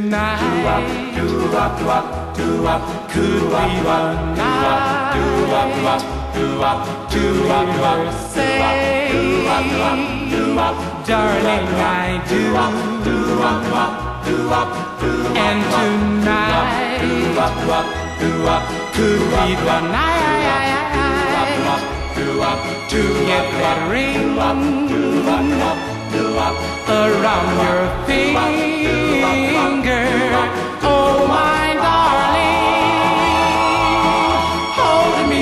Tonight could be the night to hear say, darling, I do. And tonight could be the night to get that ring around your finger. Oh, my darling, hold me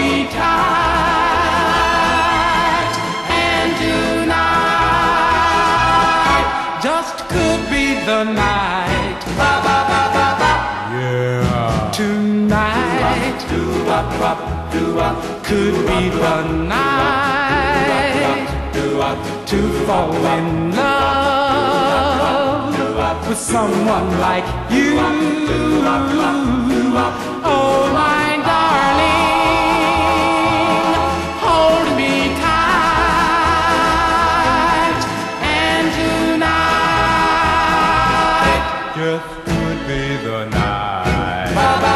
tight. And tonight just could be the night. Yeah. Tonight could be the night to fall in love with someone like you. Oh, my darling, hold me tight. And tonight just could be the night.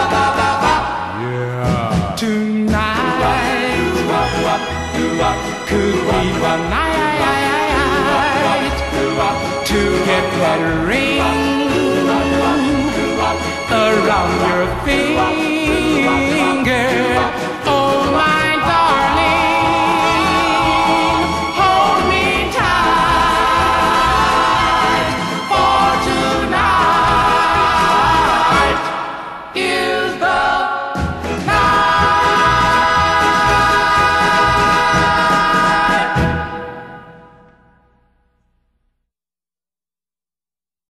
Yeah. Tonight could be the night to get that ring around your finger.